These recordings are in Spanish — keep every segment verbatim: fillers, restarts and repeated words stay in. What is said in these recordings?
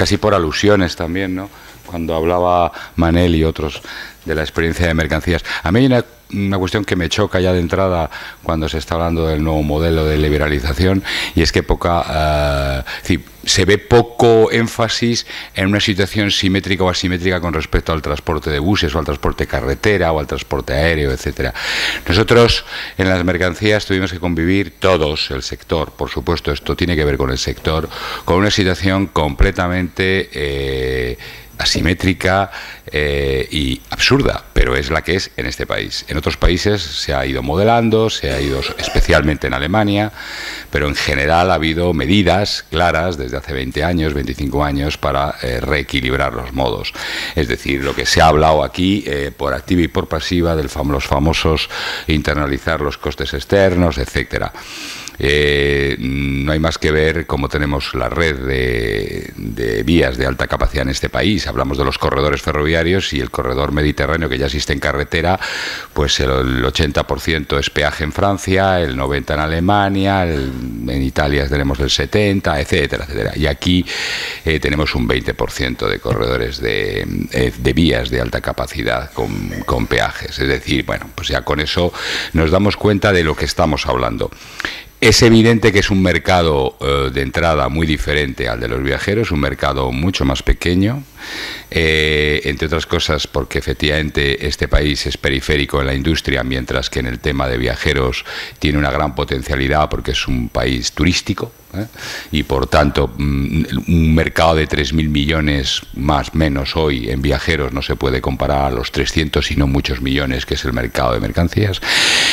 casi por alusiones también, ¿no? Cuando hablaba Manel y otros de la experiencia de mercancías. A mí hay una, una cuestión que me choca ya de entrada cuando se está hablando del nuevo modelo de liberalización, y es que poca, uh, es decir, se ve poco énfasis en una situación simétrica o asimétrica con respecto al transporte de buses o al transporte carretera o al transporte aéreo, etcétera. Nosotros en las mercancías tuvimos que convivir todos, el sector, por supuesto, esto tiene que ver con el sector, con una situación completamente eh, asimétrica eh, y absurda, pero es la que es en este país. En otros países se ha ido modelando, se ha ido especialmente en Alemania, pero en general ha habido medidas claras desde hace veinte años, veinticinco años para eh, reequilibrar los modos. Es decir, lo que se ha hablado aquí eh, por activa y por pasiva de fam los famosos internalizar los costes externos, etcétera. Eh, no hay más que ver cómo tenemos la red de, de vías de alta capacidad en este país. Hablamos de los corredores ferroviarios y el corredor mediterráneo que ya existe en carretera, pues el, el ochenta por ciento es peaje en Francia, el noventa por ciento en Alemania, el, en Italia tenemos el setenta por ciento, etcétera, etcétera. Y aquí eh, tenemos un veinte por ciento de corredores de, eh, de vías de alta capacidad con, con peajes. Es decir, bueno, pues ya con eso nos damos cuenta de lo que estamos hablando. Es evidente que es un mercado eh, de entrada muy diferente al de los viajeros, un mercado mucho más pequeño, eh, entre otras cosas porque efectivamente este país es periférico en la industria, mientras que en el tema de viajeros tiene una gran potencialidad porque es un país turístico, ¿eh? Y por tanto un mercado de tres mil millones más menos hoy en viajeros no se puede comparar a los trescientos y no muchos millones que es el mercado de mercancías.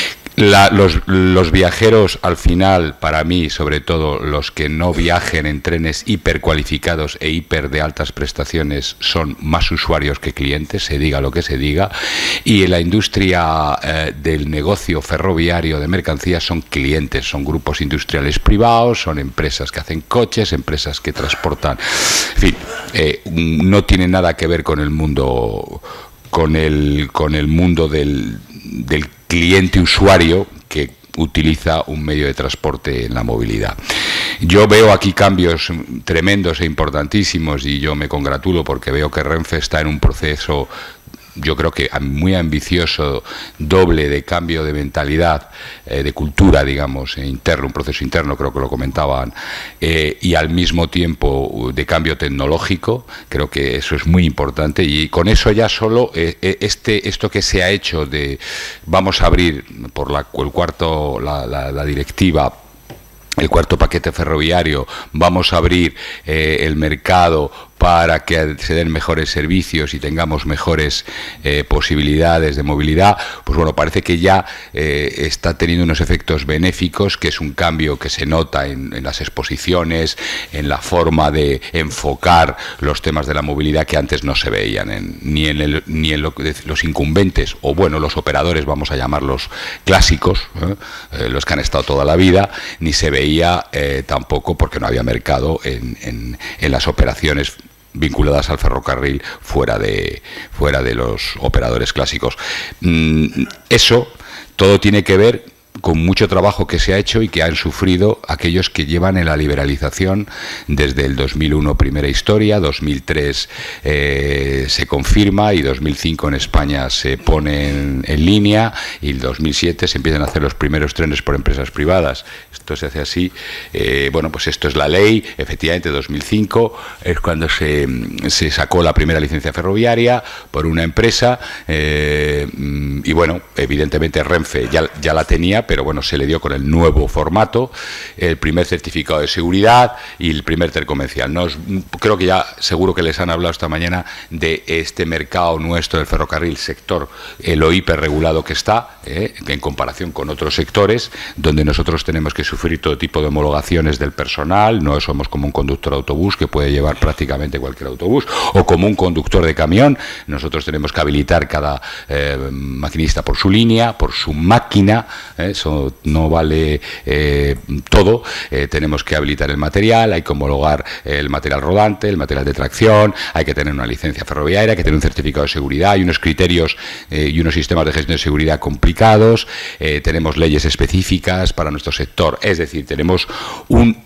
La, los, los viajeros, al final, para mí, sobre todo los que no viajen en trenes hipercualificados e hiper de altas prestaciones, son más usuarios que clientes, se diga lo que se diga, y en la industria eh, del negocio ferroviario de mercancías son clientes, son grupos industriales privados, son empresas que hacen coches, empresas que transportan, en fin, eh, no tiene nada que ver con el mundo, con el, con el mundo del, del cliente usuario que utiliza un medio de transporte en la movilidad. Yo veo aquí cambios tremendos e importantísimos y yo me congratulo porque veo que Renfe está en un proceso, yo creo que muy ambicioso, doble de cambio de mentalidad, eh, de cultura, digamos, interno, un proceso interno, creo que lo comentaban, eh, y al mismo tiempo de cambio tecnológico. Creo que eso es muy importante y con eso ya solo eh, este esto que se ha hecho de vamos a abrir por la, el cuarto la, la, la directiva, el cuarto paquete ferroviario, vamos a abrir eh, el mercado para que se den mejores servicios y tengamos mejores eh, posibilidades de movilidad, pues bueno, parece que ya eh, está teniendo unos efectos benéficos, que es un cambio que se nota en, en las exposiciones, en la forma de enfocar los temas de la movilidad que antes no se veían, en, ni en, el, ni en lo, los incumbentes, o bueno, los operadores, vamos a llamarlos clásicos, ¿eh? Eh, los que han estado toda la vida, ni se veía eh, tampoco porque no había mercado en, en, en las operaciones vinculadas al ferrocarril fuera de, fuera de los operadores clásicos. Eso todo tiene que ver con mucho trabajo que se ha hecho y que han sufrido aquellos que llevan en la liberalización desde el dos mil uno primera historia, dos mil tres eh, se confirma y dos mil cinco en España se pone en, en línea y el dos mil siete se empiezan a hacer los primeros trenes por empresas privadas. Esto se hace así. Eh, bueno, pues esto es la ley. Efectivamente, dos mil cinco es cuando se, se sacó la primera licencia ferroviaria por una empresa eh, y bueno, evidentemente Renfe ya, ya la tenía, pero bueno, se le dio con el nuevo formato, el primer certificado de seguridad y el primer tercomercial. No, creo que ya seguro que les han hablado esta mañana de este mercado nuestro del ferrocarril, sector, eh, lo hiperregulado que está, eh, en comparación con otros sectores, donde nosotros tenemos que sufrir todo tipo de homologaciones del personal. No somos como un conductor de autobús que puede llevar prácticamente cualquier autobús, o como un conductor de camión. Nosotros tenemos que habilitar cada eh, maquinista por su línea, por su máquina, eh, eso no vale eh, todo, eh, tenemos que habilitar el material, hay que homologar el material rodante, el material de tracción, hay que tener una licencia ferroviaria, hay que tener un certificado de seguridad, hay unos criterios eh, y unos sistemas de gestión de seguridad complicados, eh, tenemos leyes específicas para nuestro sector, es decir, tenemos un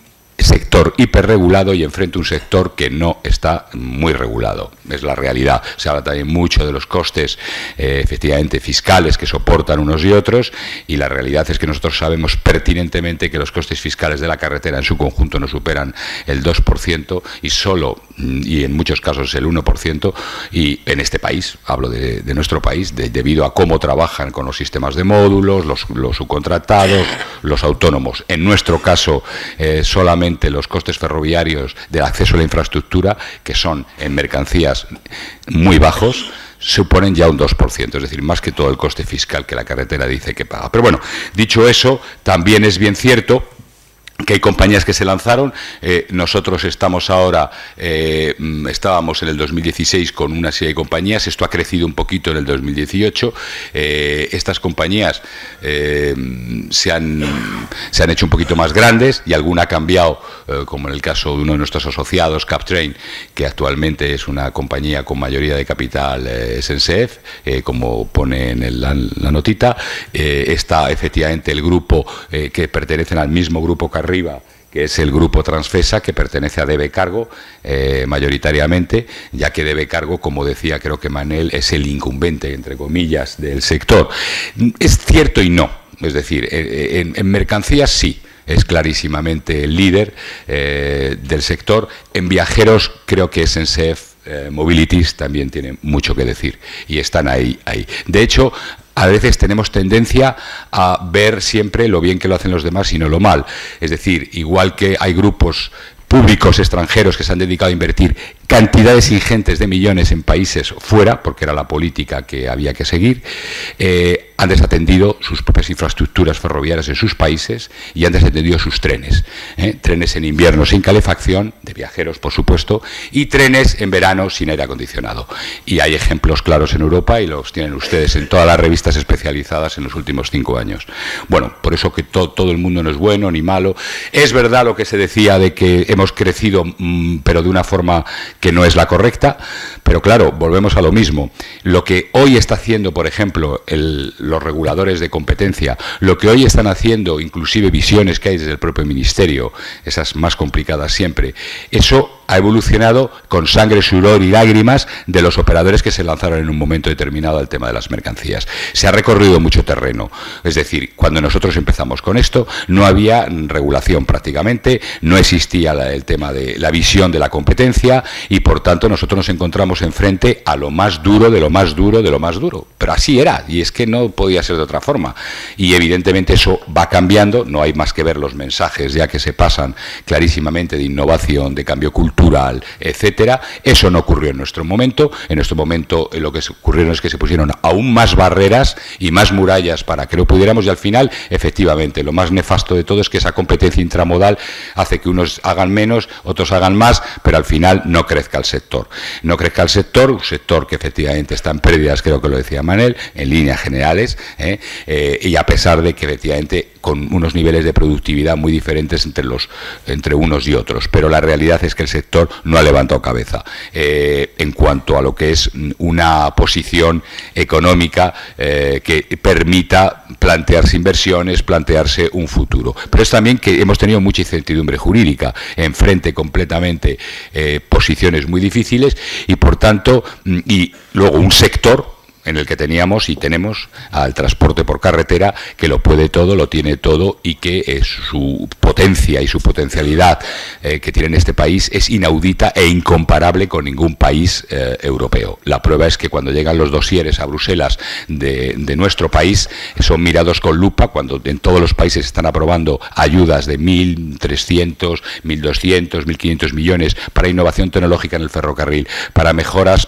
sector hiperregulado y enfrente un sector que no está muy regulado. Es la realidad. Se habla también mucho de los costes, eh, efectivamente, fiscales que soportan unos y otros, y la realidad es que nosotros sabemos pertinentemente que los costes fiscales de la carretera en su conjunto no superan el dos por ciento y solo, y en muchos casos el uno por ciento, y en este país, hablo de, de nuestro país, de, debido a cómo trabajan con los sistemas de módulos, los, los subcontratados, los autónomos. En nuestro caso, eh, solamente los costes ferroviarios del acceso a la infraestructura, que son en mercancías muy bajos, suponen ya un dos por ciento, es decir, más que todo el coste fiscal que la carretera dice que paga. Pero bueno, dicho eso, también es bien cierto que hay compañías que se lanzaron. Eh, nosotros estamos ahora, eh, estábamos en el dos mil dieciséis con una serie de compañías, esto ha crecido un poquito en el dos mil dieciocho, eh, estas compañías eh, se, han, se han hecho un poquito más grandes y alguna ha cambiado, eh, como en el caso de uno de nuestros asociados, Captrain, que actualmente es una compañía con mayoría de capital eh, S N C F, eh, como pone en el, la, la notita. Eh, está efectivamente el grupo eh, que pertenecen al mismo grupo que arriba, que es el grupo Transfesa, que pertenece a D B Cargo eh, mayoritariamente, ya que D B Cargo, como decía creo que Manel, es el incumbente, entre comillas, del sector. Es cierto y no, es decir, en, en mercancías sí, es clarísimamente el líder eh, del sector. En viajeros creo que S N C F eh, Mobilities también tiene mucho que decir y están ahí, ahí. De hecho, a veces tenemos tendencia a ver siempre lo bien que lo hacen los demás y no lo mal. Es decir, igual que hay grupos públicos extranjeros que se han dedicado a invertir cantidades ingentes de millones en países fuera, porque era la política que había que seguir, eh, han desatendido sus propias infraestructuras ferroviarias en sus países y han desatendido sus trenes. ¿eh? Trenes en invierno sin calefacción, de viajeros por supuesto, y trenes en verano sin aire acondicionado. Y hay ejemplos claros en Europa y los tienen ustedes en todas las revistas especializadas en los últimos cinco años. Bueno, por eso que to todo el mundo no es bueno ni malo. Es verdad lo que se decía de que hemos crecido, mmm, pero de una forma que no es la correcta, pero claro, volvemos a lo mismo. Lo que hoy está haciendo, por ejemplo, el, los reguladores de competencia, lo que hoy están haciendo, inclusive visiones que hay desde el propio Ministerio, esas más complicadas siempre, eso ha evolucionado con sangre, sudor y lágrimas de los operadores que se lanzaron en un momento determinado al tema de las mercancías. Se ha recorrido mucho terreno, es decir, cuando nosotros empezamos con esto no había regulación prácticamente, no existía la, el tema de la visión de la competencia y por tanto nosotros nos encontramos enfrente a lo más duro de lo más duro de lo más duro, pero así era y es que no podía ser de otra forma y evidentemente eso va cambiando, no hay más que ver los mensajes ya que se pasan clarísimamente de innovación, de cambio cultural, etcétera. Eso no ocurrió en nuestro momento. En nuestro momento eh, lo que ocurrió es que se pusieron aún más barreras y más murallas para que no pudiéramos y al final, efectivamente, lo más nefasto de todo es que esa competencia intramodal hace que unos hagan menos, otros hagan más, pero al final no crezca el sector. No crezca el sector, un sector que efectivamente está en pérdidas, creo que lo decía Manel, en líneas generales, ¿eh? Eh, y a pesar de que efectivamente con unos niveles de productividad muy diferentes entre, los, entre unos y otros, pero la realidad es que el sector no ha levantado cabeza eh, en cuanto a lo que es una posición económica eh, que permita plantearse inversiones, plantearse un futuro. Pero es también que hemos tenido mucha incertidumbre jurídica, enfrente completamente eh, posiciones muy difíciles y por tanto, y luego un sector en el que teníamos y tenemos al transporte por carretera que lo puede todo, lo tiene todo y que eh, su potencia y su potencialidad eh, que tiene en este país es inaudita e incomparable con ningún país eh, europeo. La prueba es que cuando llegan los dosieres a Bruselas de, de nuestro país son mirados con lupa cuando en todos los países están aprobando ayudas de mil trescientos, mil doscientos, mil quinientos millones para innovación tecnológica en el ferrocarril, para mejoras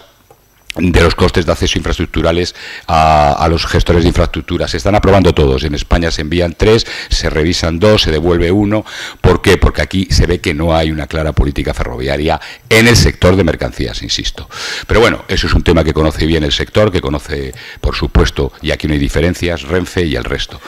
de los costes de acceso infraestructurales a, a los gestores de infraestructuras. Se están aprobando todos. En España se envían tres, se revisan dos, se devuelve uno. ¿Por qué? Porque aquí se ve que no hay una clara política ferroviaria en el sector de mercancías, insisto. Pero bueno, eso es un tema que conoce bien el sector, que conoce, por supuesto, y aquí no hay diferencias, Renfe y el resto.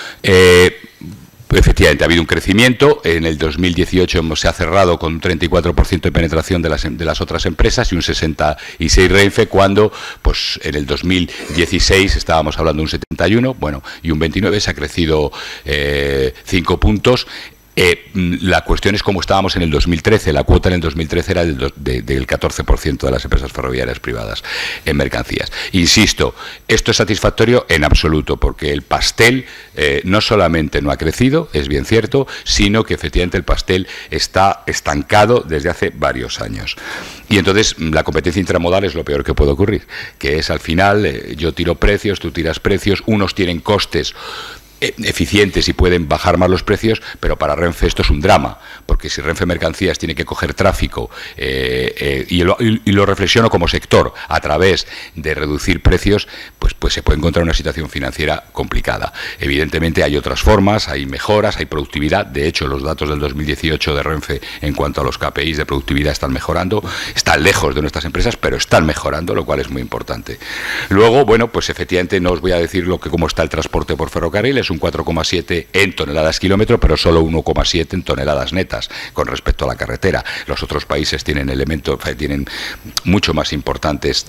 Eh, Efectivamente, ha habido un crecimiento. En el dos mil dieciocho hemos, se ha cerrado con un treinta y cuatro por ciento de penetración de las, de las otras empresas y un sesenta y seis por ciento Renfe, cuando pues en el dos mil dieciséis estábamos hablando de un setenta y uno, bueno, y un veintinueve, se ha crecido eh, cinco puntos. Eh, la cuestión es cómo estábamos en el dos mil trece. La cuota en el dos mil trece era del, do, de, del catorce por ciento de las empresas ferroviarias privadas en mercancías. Insisto, esto es satisfactorio en absoluto, porque el pastel eh, no solamente no ha crecido, es bien cierto, sino que efectivamente el pastel está estancado desde hace varios años. Y entonces la competencia intramodal es lo peor que puede ocurrir, que es al final eh, yo tiro precios, tú tiras precios, unos tienen costes eficientes y pueden bajar más los precios, pero para Renfe esto es un drama, porque si Renfe Mercancías tiene que coger tráfico eh, eh, y, lo, y lo reflexiono como sector a través de reducir precios, pues, pues se puede encontrar una situación financiera complicada. Evidentemente hay otras formas, hay mejoras, hay productividad. De hecho, los datos del dos mil dieciocho de Renfe en cuanto a los K P Is de productividad están mejorando, están lejos de nuestras empresas, pero están mejorando, lo cual es muy importante. Luego, bueno, pues efectivamente no os voy a decir lo que cómo está el transporte por ferrocarril, es un cuatro coma siete en toneladas kilómetro, pero solo uno coma siete en toneladas netas con respecto a la carretera. Los otros países tienen elementos, tienen mucho más importantes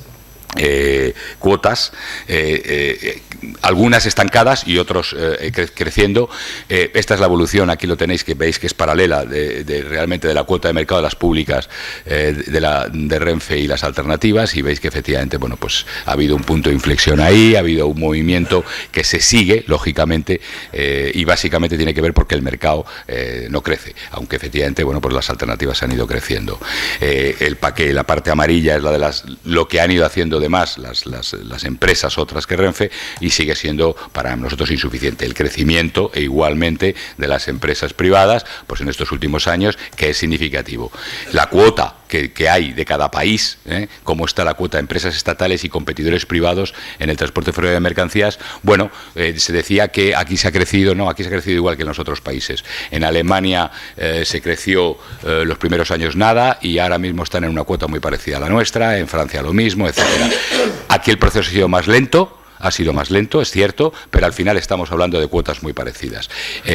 Eh, cuotas, eh, eh, algunas estancadas y otros eh, cre creciendo. Eh, esta es la evolución, aquí lo tenéis, que veis que es paralela de, de realmente de la cuota de mercado de las públicas eh, de, la, de Renfe y las alternativas, y veis que efectivamente, bueno, pues ha habido un punto de inflexión ahí, ha habido un movimiento que se sigue, lógicamente, eh, y básicamente tiene que ver porque el mercado eh, no crece, aunque efectivamente, bueno, pues las alternativas han ido creciendo. Eh, el paquete, la parte amarilla es la de las, lo que han ido haciendo de más las, las, las empresas otras que Renfe, y sigue siendo para nosotros insuficiente el crecimiento e igualmente de las empresas privadas pues en estos últimos años, que es significativo. La cuota que, que hay de cada país, ¿eh? Cómo está la cuota de empresas estatales y competidores privados en el transporte ferroviario de mercancías. Bueno, eh, se decía que aquí se ha crecido, no, aquí se ha crecido igual que en los otros países. En Alemania eh, se creció eh, los primeros años nada y ahora mismo están en una cuota muy parecida a la nuestra, en Francia lo mismo, etcétera. Aquí el proceso ha sido más lento, ha sido más lento, es cierto, pero al final estamos hablando de cuotas muy parecidas.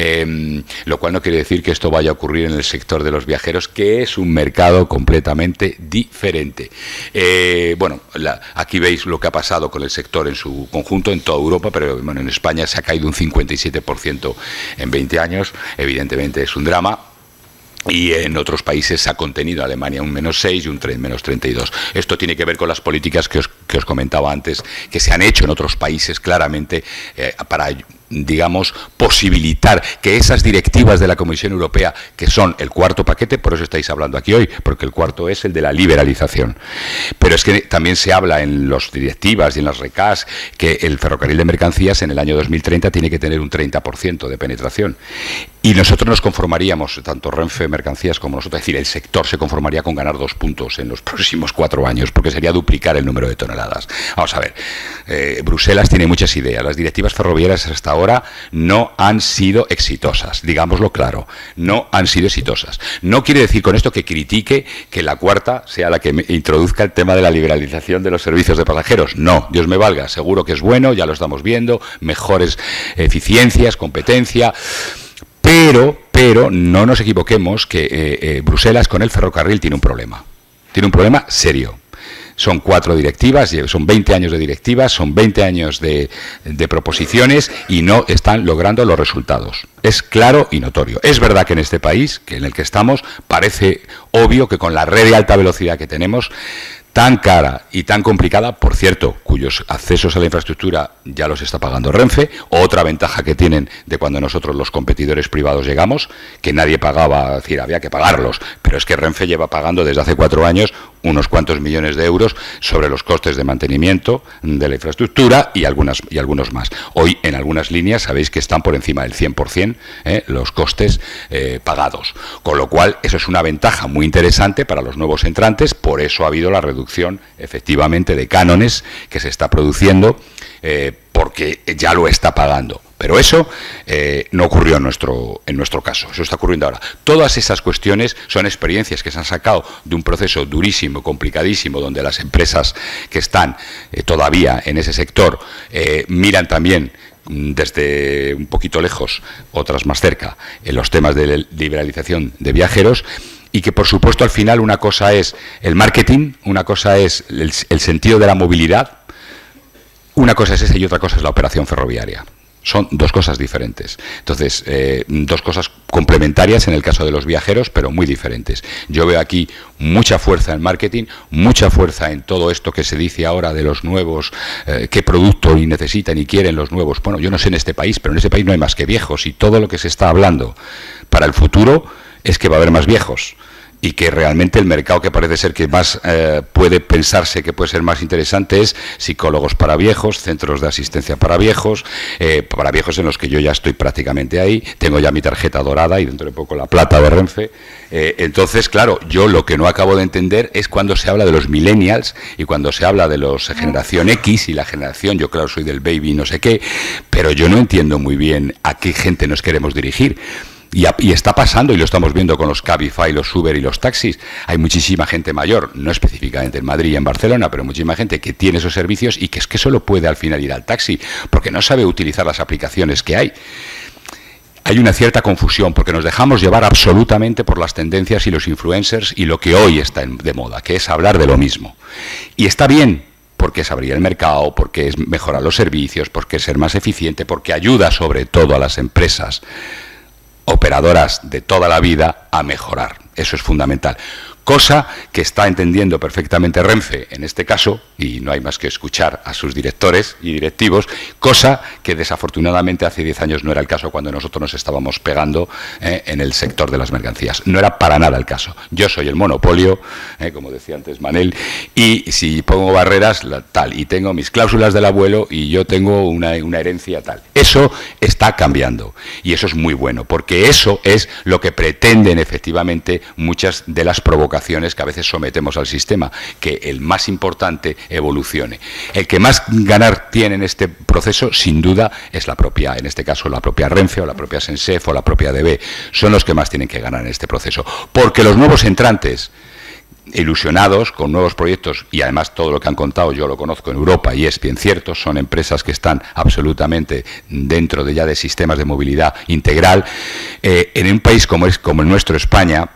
Eh, lo cual no quiere decir que esto vaya a ocurrir en el sector de los viajeros, que es un mercado completamente diferente. Eh, bueno, la, aquí veis lo que ha pasado con el sector en su conjunto, en toda Europa, pero bueno, en España se ha caído un cincuenta y siete por ciento en veinte años, evidentemente es un drama. Y en otros países se ha contenido, Alemania un menos seis y un menos treinta y dos. Esto tiene que ver con las políticas que os, que os comentaba antes, que se han hecho en otros países claramente eh, para, digamos, posibilitar que esas directivas de la Comisión Europea, que son el cuarto paquete, por eso estáis hablando aquí hoy, porque el cuarto es el de la liberalización. Pero es que también se habla en las directivas y en las recas que el ferrocarril de mercancías en el año dos mil treinta tiene que tener un treinta por ciento de penetración. Y nosotros nos conformaríamos, tanto Renfe Mercancías como nosotros, es decir, el sector se conformaría con ganar dos puntos en los próximos cuatro años, porque sería duplicar el número de toneladas. Vamos a ver, eh, Bruselas tiene muchas ideas. Las directivas ferroviarias hasta ahora no han sido exitosas, digámoslo claro, no han sido exitosas. No quiere decir con esto que critique que la cuarta sea la que introduzca el tema de la liberalización de los servicios de pasajeros. No, Dios me valga, seguro que es bueno, ya lo estamos viendo, mejores eficiencias, competencia. Pero, pero no nos equivoquemos que eh, eh, Bruselas con el ferrocarril tiene un problema. Tiene un problema serio. Son cuatro directivas, son veinte años de directivas, son veinte años de, de proposiciones y no están logrando los resultados. Es claro y notorio. Es verdad que en este país, que en el que estamos, parece obvio que con la red de alta velocidad que tenemos, tan cara y tan complicada, por cierto, cuyos accesos a la infraestructura ya los está pagando Renfe, otra ventaja que tienen de cuando nosotros los competidores privados llegamos, que nadie pagaba, es decir, había que pagarlos, pero es que Renfe lleva pagando desde hace cuatro años unos cuantos millones de euros sobre los costes de mantenimiento de la infraestructura y algunas y algunos más. Hoy en algunas líneas sabéis que están por encima del cien por cien eh, los costes eh, pagados, con lo cual eso es una ventaja muy interesante para los nuevos entrantes. Por eso ha habido la reducción efectivamente de cánones que se está produciendo eh, porque ya lo está pagando. Pero eso eh, no ocurrió en nuestro, en nuestro caso, eso está ocurriendo ahora. Todas esas cuestiones son experiencias que se han sacado de un proceso durísimo, complicadísimo, donde las empresas que están eh, todavía en ese sector eh, miran también desde un poquito lejos, otras más cerca, en los temas de liberalización de viajeros. Y que, por supuesto, al final una cosa es el marketing, una cosa es el, el sentido de la movilidad, una cosa es esa y otra cosa es la operación ferroviaria. Son dos cosas diferentes. Entonces, eh, dos cosas complementarias en el caso de los viajeros, pero muy diferentes. Yo veo aquí mucha fuerza en marketing, mucha fuerza en todo esto que se dice ahora de los nuevos, eh, qué producto y necesitan y quieren los nuevos. Bueno, yo no sé en este país, pero en este país no hay más que viejos, y todo lo que se está hablando para el futuro es que va a haber más viejos. Y que realmente el mercado que parece ser que más eh, puede pensarse que puede ser más interesante es psicólogos para viejos, centros de asistencia para viejos, eh, para viejos en los que yo ya estoy prácticamente ahí, tengo ya mi tarjeta dorada y dentro de poco la plata de Renfe. Eh, entonces, claro, yo lo que no acabo de entender es cuando se habla de los millennials y cuando se habla de los generación X y la generación, yo claro soy del baby no sé qué, pero yo no entiendo muy bien a qué gente nos queremos dirigir. Y, a, y está pasando, y lo estamos viendo con los Cabify, los Uber y los taxis. Hay muchísima gente mayor, no específicamente en Madrid y en Barcelona, pero muchísima gente que tiene esos servicios y que es que solo puede al final ir al taxi, porque no sabe utilizar las aplicaciones que hay. Hay una cierta confusión, porque nos dejamos llevar absolutamente por las tendencias y los influencers y lo que hoy está en, de moda, que es hablar de lo mismo. Y está bien, porque es abrir el mercado, porque es mejorar los servicios, porque es ser más eficiente, porque ayuda sobre todo a las empresas operadoras de toda la vida a mejorar. Eso es fundamental. Cosa que está entendiendo perfectamente Renfe en este caso, y no hay más que escuchar a sus directores y directivos, cosa que desafortunadamente hace diez años no era el caso cuando nosotros nos estábamos pegando eh, en el sector de las mercancías. No era para nada el caso. Yo soy el monopolio, eh, como decía antes Manel, y si pongo barreras, la, tal, y tengo mis cláusulas del abuelo y yo tengo una, una herencia tal. Eso está cambiando y eso es muy bueno, porque eso es lo que pretenden efectivamente muchas de las provocaciones que a veces sometemos al sistema, que el más importante evolucione. El que más ganar tiene en este proceso, sin duda, es la propia, en este caso, la propia Renfe o la propia Sensef o la propia D B. Son los que más tienen que ganar en este proceso. Porque los nuevos entrantes, ilusionados con nuevos proyectos, y además todo lo que han contado yo lo conozco en Europa y es bien cierto, son empresas que están absolutamente dentro de ya de sistemas de movilidad integral, eh, en un país como es como el nuestro, España,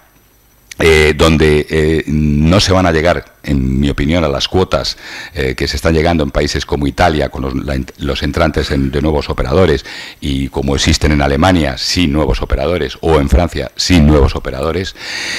Eh, donde eh, no se van a llegar, en mi opinión, a las cuotas eh, que se están llegando en países como Italia, con los, la, los entrantes en, de nuevos operadores, y como existen en Alemania sin nuevos operadores, o en Francia sin nuevos operadores,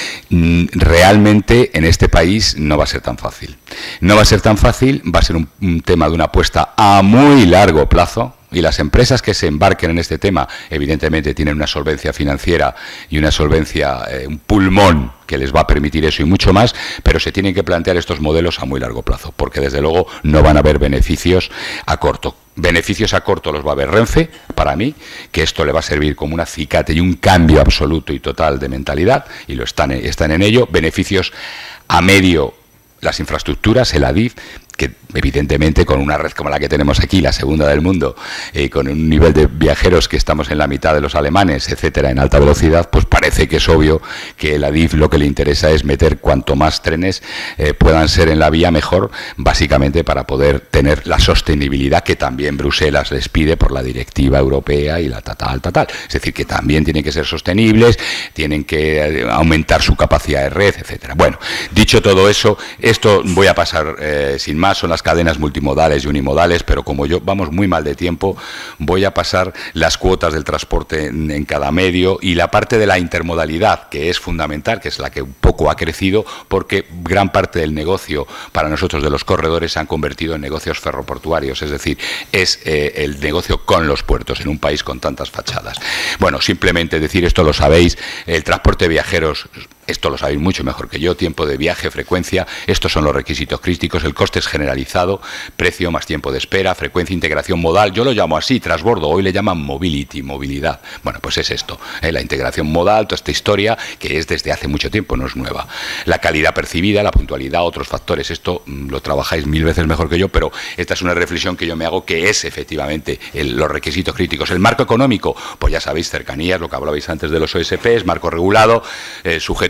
mm, realmente en este país no va a ser tan fácil. No va a ser tan fácil, va a ser un, un tema de una apuesta a muy largo plazo. Y las empresas que se embarquen en este tema, evidentemente, tienen una solvencia financiera y una solvencia, eh, un pulmón que les va a permitir eso y mucho más, pero se tienen que plantear estos modelos a muy largo plazo, porque desde luego no van a haber beneficios a corto. Beneficios a corto los va a haber Renfe, para mí, que esto le va a servir como un acicate y un cambio absoluto y total de mentalidad, y lo están, están en ello. Beneficios a medio, las infraestructuras, el ADIF, que evidentemente con una red como la que tenemos aquí, la segunda del mundo, eh, con un nivel de viajeros que estamos en la mitad de los alemanes, etcétera, en alta velocidad, pues parece que es obvio que el ADIF lo que le interesa es meter cuanto más trenes eh, puedan ser en la vía mejor, básicamente para poder tener la sostenibilidad que también Bruselas les pide por la directiva europea y la tal, tal, tal. Es decir, que también tienen que ser sostenibles, tienen que eh, aumentar su capacidad de red, etcétera. Bueno, dicho todo eso, esto voy a pasar eh, sin más. Son las cadenas multimodales y unimodales, pero como yo vamos muy mal de tiempo, voy a pasar las cuotas del transporte en, en cada medio y la parte de la intermodalidad, que es fundamental, que es la que un poco ha crecido, porque gran parte del negocio para nosotros de los corredores se han convertido en negocios ferroportuarios, es decir, es eh, el negocio con los puertos en un país con tantas fachadas. Bueno, simplemente decir esto, lo sabéis, el transporte de viajeros, esto lo sabéis mucho mejor que yo, tiempo de viaje, frecuencia, estos son los requisitos críticos, el coste es generalizado, precio más tiempo de espera, frecuencia, integración modal, yo lo llamo así, transbordo, hoy le llaman mobility, movilidad. Bueno, pues es esto, ¿eh? La integración modal, toda esta historia que es desde hace mucho tiempo, no es nueva. La calidad percibida, la puntualidad, otros factores, esto mmm, lo trabajáis mil veces mejor que yo, pero esta es una reflexión que yo me hago, que es efectivamente el, los requisitos críticos. El marco económico, pues ya sabéis, cercanías, lo que hablabais antes de los O S Ps, marco regulado, eh, sujeto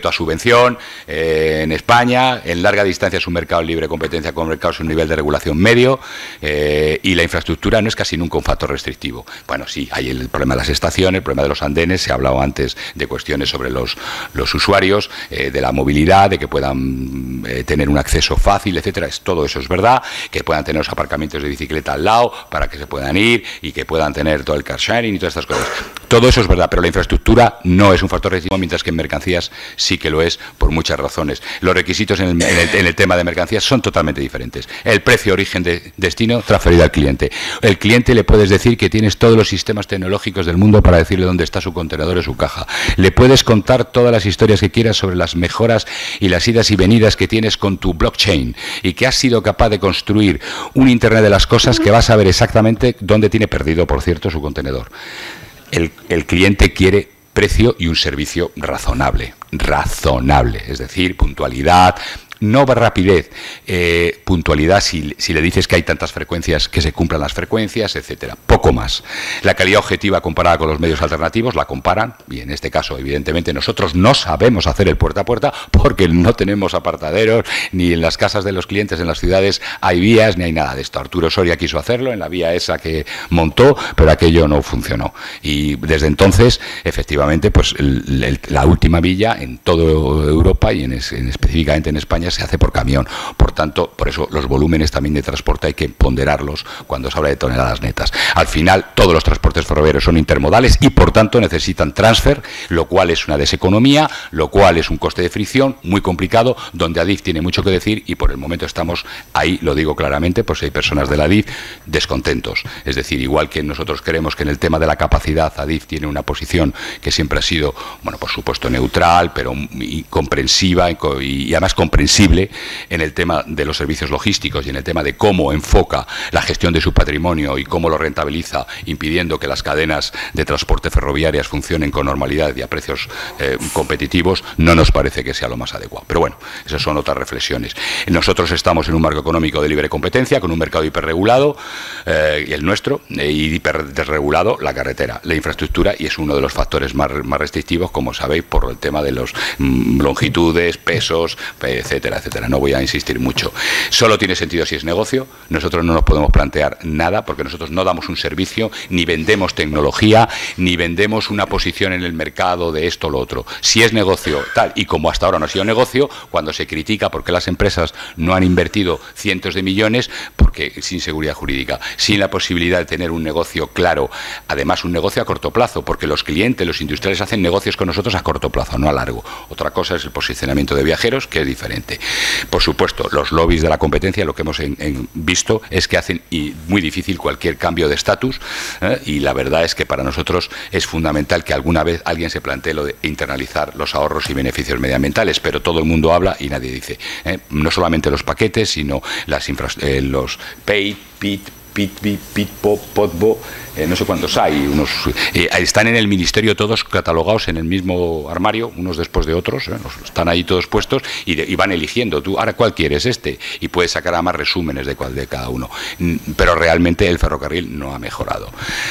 sujeto a subvención eh, en España, en larga distancia es un mercado de libre competencia con mercados un nivel de regulación medio, eh, y la infraestructura no es casi nunca un factor restrictivo. Bueno, sí, hay el problema de las estaciones, el problema de los andenes, se ha hablado antes de cuestiones sobre los, los usuarios, eh, de la movilidad, de que puedan eh, tener un acceso fácil, etcétera. Es, todo eso es verdad, que puedan tener los aparcamientos de bicicleta al lado para que se puedan ir y que puedan tener todo el car sharing y todas estas cosas. Todo eso es verdad, pero la infraestructura no es un factor restrictivo, mientras que en mercancías sí que lo es por muchas razones. Los requisitos en el, en el, en el tema de mercancías son totalmente diferentes. El precio, origen, de, destino, transferido al cliente. El cliente le puedes decir que tienes todos los sistemas tecnológicos del mundo para decirle dónde está su contenedor o su caja. Le puedes contar todas las historias que quieras sobre las mejoras y las idas y venidas que tienes con tu blockchain y que has sido capaz de construir un Internet de las cosas que va a saber exactamente dónde tiene perdido, por cierto, su contenedor. El, el cliente quiere precio y un servicio razonable, razonable, es decir, puntualidad, no rapidez, eh, puntualidad si, si le dices que hay tantas frecuencias, que se cumplan las frecuencias, etcétera. Poco más. La calidad objetiva comparada con los medios alternativos la comparan, y en este caso, evidentemente, nosotros no sabemos hacer el puerta a puerta porque no tenemos apartaderos, ni en las casas de los clientes en las ciudades hay vías, ni hay nada de esto. Arturo Soria quiso hacerlo en la vía esa que montó, pero aquello no funcionó. Y desde entonces, efectivamente, pues el, el, la última villa en toda Europa y en, en, específicamente en España se hace por camión. Por tanto, por eso los volúmenes también de transporte hay que ponderarlos cuando se habla de toneladas netas. Al final, todos los transportes ferroviarios son intermodales y, por tanto, necesitan transfer, lo cual es una deseconomía, lo cual es un coste de fricción muy complicado, donde Adif tiene mucho que decir y por el momento estamos ahí, lo digo claramente, pues hay personas de la Adif descontentos. Es decir, igual que nosotros creemos que en el tema de la capacidad Adif tiene una posición que siempre ha sido, bueno, por supuesto neutral, pero y comprensiva y, y además comprensiva en el tema de los servicios logísticos y en el tema de cómo enfoca la gestión de su patrimonio y cómo lo rentabiliza, impidiendo que las cadenas de transporte ferroviarias funcionen con normalidad y a precios eh, competitivos, no nos parece que sea lo más adecuado. Pero bueno, esas son otras reflexiones. Nosotros estamos en un marco económico de libre competencia, con un mercado hiperregulado, eh, y el nuestro, eh, y hiperregulado la carretera, la infraestructura, y es uno de los factores más, más restrictivos, como sabéis, por el tema de los mm, longitudes, pesos, etcétera, etcétera. No voy a insistir mucho. Solo tiene sentido si es negocio. Nosotros no nos podemos plantear nada porque nosotros no damos un servicio, ni vendemos tecnología, ni vendemos una posición en el mercado de esto o lo otro. Si es negocio, tal, y como hasta ahora no ha sido negocio, cuando se critica porque las empresas no han invertido cientos de millones, porque sin seguridad jurídica, sin la posibilidad de tener un negocio claro, además un negocio a corto plazo, porque los clientes, los industriales hacen negocios con nosotros a corto plazo, no a largo. Otra cosa es el posicionamiento de viajeros, que es diferente. Por supuesto, los lobbies de la competencia, lo que hemos en, en visto es que hacen y muy difícil cualquier cambio de estatus, ¿eh? Y la verdad es que para nosotros es fundamental que alguna vez alguien se plantee lo de internalizar los ahorros y beneficios medioambientales, pero todo el mundo habla y nadie dice, ¿eh? No solamente los paquetes, sino las infra eh, los pay, pit, Pitbi, Pitpo, Potbo, eh, no sé cuántos hay, unos eh, están en el ministerio todos catalogados en el mismo armario, unos después de otros, eh, están ahí todos puestos y, de, y van eligiendo, tú, ahora cuál quieres, este, y puedes sacar a más resúmenes de cuál de cada uno, pero realmente el ferrocarril no ha mejorado.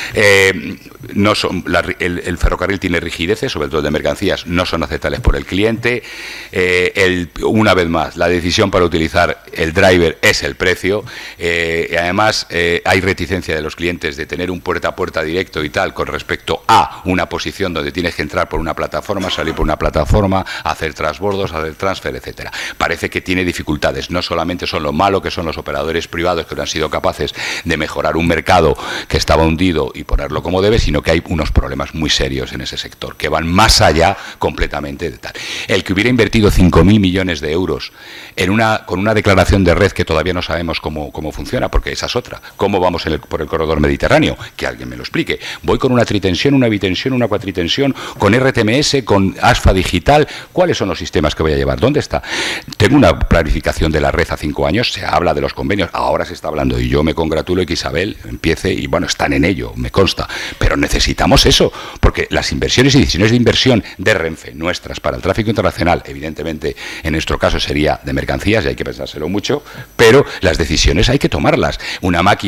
Eh, no son, la, el, el ferrocarril tiene rigideces, sobre todo de mercancías, no son aceptables por el cliente, eh, el, una vez más, la decisión para utilizar el driver es el precio, eh, y además eh, hay reticencia de los clientes de tener un puerta a puerta directo y tal con respecto a una posición donde tienes que entrar por una plataforma, salir por una plataforma, hacer transbordos, hacer transfer, etcétera. Parece que tiene dificultades. No solamente son lo malo que son los operadores privados que no han sido capaces de mejorar un mercado que estaba hundido y ponerlo como debe, sino que hay unos problemas muy serios en ese sector que van más allá completamente de tal. El que hubiera invertido cinco mil millones de euros en una, con una declaración de red que todavía no sabemos cómo, cómo funciona, porque esa es otra. ¿Cómo vamos en el, por el corredor mediterráneo? Que alguien me lo explique. Voy con una tritensión, una bitensión, una cuatritensión, con R T M S, con ASFA digital. ¿Cuáles son los sistemas que voy a llevar? ¿Dónde está? Tengo una planificación de la red a cinco años, se habla de los convenios, ahora se está hablando y yo me congratulo de que Isabel empiece y bueno, están en ello, me consta, pero necesitamos eso, porque las inversiones y decisiones de inversión de Renfe, nuestras para el tráfico internacional, evidentemente en nuestro caso sería de mercancías y hay que pensárselo mucho, pero las decisiones hay que tomarlas. Una máquina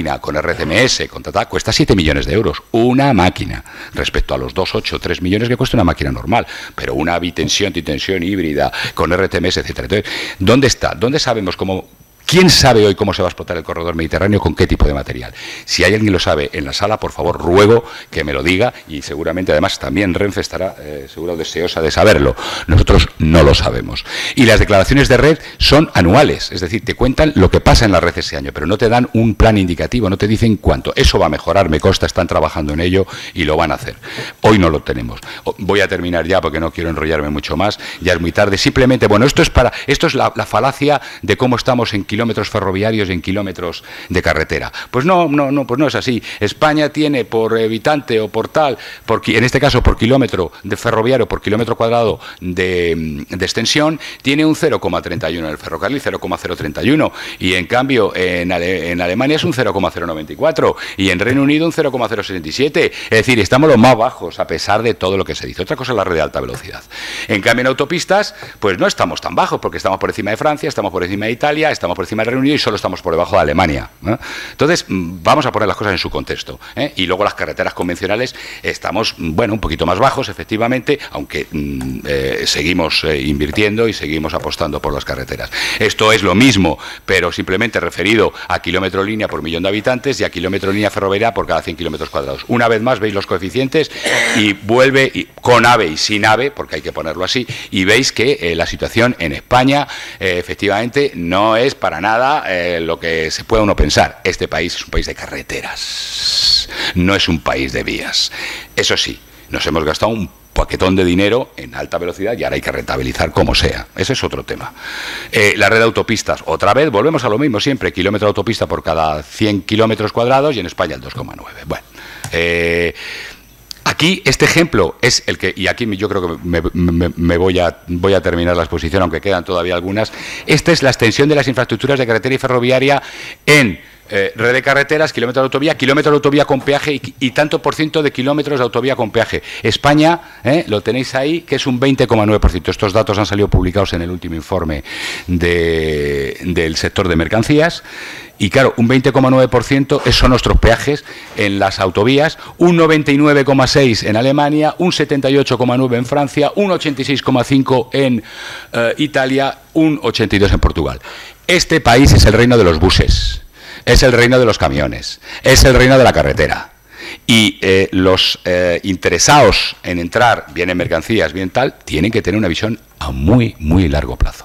máquina con R T M S, con tata, cuesta siete millones de euros. Una máquina. Respecto a los dos, ocho, tres millones que cuesta una máquina normal. Pero una bitensión, distensión híbrida, con R T M S, etcétera. Entonces, ¿dónde está? ¿Dónde sabemos cómo...? ¿Quién sabe hoy cómo se va a explotar el corredor mediterráneo, con qué tipo de material? Si hay alguien que lo sabe en la sala, por favor, ruego que me lo diga, y seguramente, además, también Renfe estará eh, seguro deseosa de saberlo. Nosotros no lo sabemos. Y las declaraciones de red son anuales, es decir, te cuentan lo que pasa en la red ese año, pero no te dan un plan indicativo, no te dicen cuánto. Eso va a mejorar, me consta, están trabajando en ello y lo van a hacer. Hoy no lo tenemos. Voy a terminar ya porque no quiero enrollarme mucho más, ya es muy tarde. Simplemente, bueno, esto es para, esto es la, la falacia de cómo estamos en kilómetros ferroviarios y en kilómetros de carretera. Pues no, no, no, pues no es así. España tiene por habitante o por tal, por, en este caso por kilómetro de ferroviario, por kilómetro cuadrado de, de extensión, tiene un cero coma treinta y uno en el ferrocarril, cero coma cero treinta y uno, y en cambio en, Ale, en Alemania es un cero coma cero noventa y cuatro y en Reino Unido un cero coma cero sesenta y siete. Es decir, estamos los más bajos a pesar de todo lo que se dice. Otra cosa es la red de alta velocidad. En cambio en autopistas, pues no estamos tan bajos, porque estamos por encima de Francia, estamos por encima de Italia, estamos por encima de Reino Unido y solo estamos por debajo de Alemania, ¿eh? Entonces, vamos a poner las cosas en su contexto, ¿eh? Y luego las carreteras convencionales estamos, bueno, un poquito más bajos, efectivamente, aunque eh, seguimos eh, invirtiendo y seguimos apostando por las carreteras. Esto es lo mismo, pero simplemente referido a kilómetro línea por millón de habitantes y a kilómetro línea ferroviaria por cada cien kilómetros cuadrados. Una vez más veis los coeficientes y vuelve, y, con AVE y sin AVE, porque hay que ponerlo así, y veis que eh, la situación en España, eh, efectivamente, no es para nada eh, lo que se pueda uno pensar. Este país es un país de carreteras, no es un país de vías. Eso sí, nos hemos gastado un paquetón de dinero en alta velocidad y ahora hay que rentabilizar como sea. Ese es otro tema. Eh, la red de autopistas, otra vez, volvemos a lo mismo siempre, kilómetro de autopista por cada cien kilómetros cuadrados y en España el dos coma nueve. Bueno, eh... aquí este ejemplo es el que, y aquí yo creo que me, me, me voy, a, voy a terminar la exposición, aunque quedan todavía algunas. Esta es la extensión de las infraestructuras de carretera y ferroviaria en eh, red de carreteras, kilómetros de autovía, kilómetros de autovía con peaje y, y tanto por ciento de kilómetros de autovía con peaje. España, eh, lo tenéis ahí, que es un veinte coma nueve por ciento. Estos datos han salido publicados en el último informe de, del sector de mercancías. Y claro, un veinte coma nueve por ciento son nuestros peajes en las autovías, un noventa y nueve coma seis por ciento en Alemania, un setenta y ocho coma nueve por ciento en Francia, un ochenta y seis coma cinco por ciento en uh, Italia, un ochenta y dos por ciento en Portugal. Este país es el reino de los buses, es el reino de los camiones, es el reino de la carretera. Y eh, los eh, interesados en entrar, bien en mercancías, bien tal, tienen que tener una visión a muy, muy largo plazo.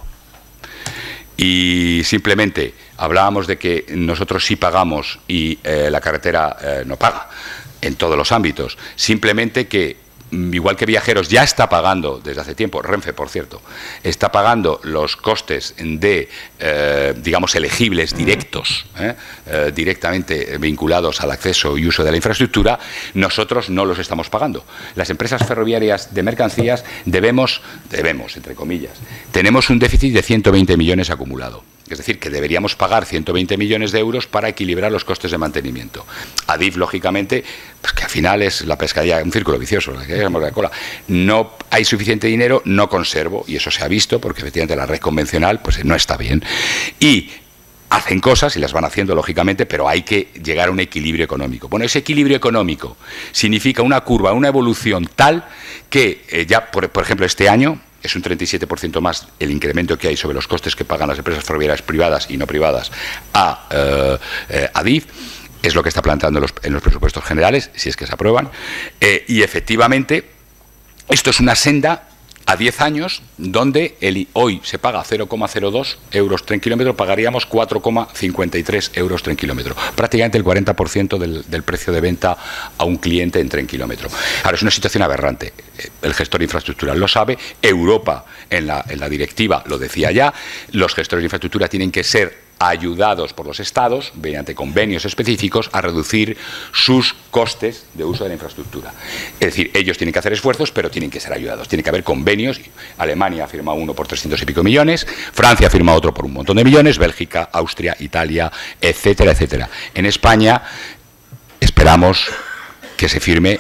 Y simplemente hablábamos de que nosotros sí pagamos y eh, la carretera eh, no paga en todos los ámbitos. Simplemente que, igual que Viajeros ya está pagando desde hace tiempo, Renfe, por cierto, está pagando los costes de, eh, digamos, elegibles directos, eh, eh, directamente vinculados al acceso y uso de la infraestructura, nosotros no los estamos pagando. Las empresas ferroviarias de mercancías debemos, debemos, entre comillas, tenemos un déficit de ciento veinte millones acumulado. Es decir, que deberíamos pagar ciento veinte millones de euros para equilibrar los costes de mantenimiento. Adif, lógicamente, pues que al final es la pescadilla, un círculo vicioso, la pescadilla de la cola. No hay suficiente dinero, no conservo, y eso se ha visto, porque efectivamente la red convencional pues no está bien. Y hacen cosas y las van haciendo, lógicamente, pero hay que llegar a un equilibrio económico. Bueno, ese equilibrio económico significa una curva, una evolución tal que eh, ya, por, por ejemplo, este año es un treinta y siete por ciento más el incremento que hay sobre los costes que pagan las empresas ferroviarias privadas y no privadas a eh, eh, Adif. Es lo que está planteando en los, en los presupuestos generales, si es que se aprueban. Eh, y efectivamente, esto es una senda a diez años, donde el, hoy se paga cero coma cero dos euros tren kilómetro, pagaríamos cuatro coma cincuenta y tres euros tren kilómetro, prácticamente el cuarenta por ciento del, del precio de venta a un cliente en tren kilómetro. Ahora, es una situación aberrante, el gestor infraestructural lo sabe, Europa en la, en la directiva lo decía ya, los gestores de infraestructura tienen que ser ayudados por los estados, mediante convenios específicos, a reducir sus costes de uso de la infraestructura. Es decir, ellos tienen que hacer esfuerzos, pero tienen que ser ayudados. Tiene que haber convenios. Alemania ha firmado uno por trescientos y pico millones, Francia ha firmado otro por un montón de millones, Bélgica, Austria, Italia, etcétera, etcétera. En España esperamos que se firme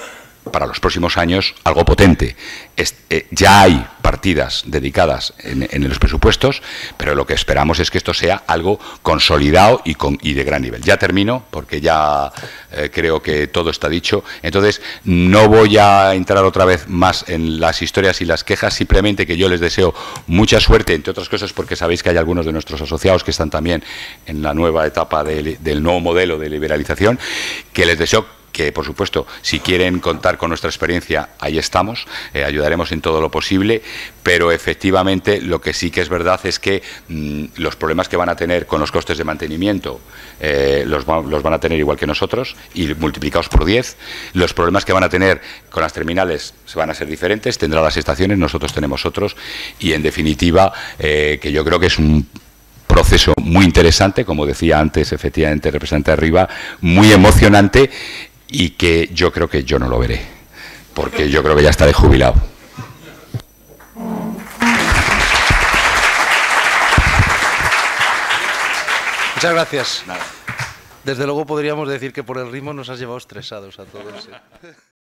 para los próximos años algo potente. Es, eh, ya hay partidas dedicadas en, en los presupuestos, pero lo que esperamos es que esto sea algo consolidado y, con, y de gran nivel. Ya termino, porque ya eh, creo que todo está dicho. Entonces, no voy a entrar otra vez más en las historias y las quejas, simplemente que yo les deseo mucha suerte, entre otras cosas porque sabéis que hay algunos de nuestros asociados que están también en la nueva etapa de, del nuevo modelo de liberalización, que les deseo que, por supuesto, si quieren contar con nuestra experiencia, ahí estamos, eh, ayudaremos en todo lo posible, pero efectivamente lo que sí que es verdad es que mmm, los problemas que van a tener con los costes de mantenimiento eh, los, va, los van a tener igual que nosotros, y multiplicados por diez. Los problemas que van a tener con las terminales van a ser diferentes, tendrá las estaciones, nosotros tenemos otros, y en definitiva, eh, que yo creo que es un proceso muy interesante, como decía antes, efectivamente, el representante de arriba, muy emocionante, y que yo creo que yo no lo veré, porque yo creo que ya estaré jubilado. Muchas gracias. Nada. Desde luego podríamos decir que por el ritmo nos has llevado estresados a todos. ¿eh?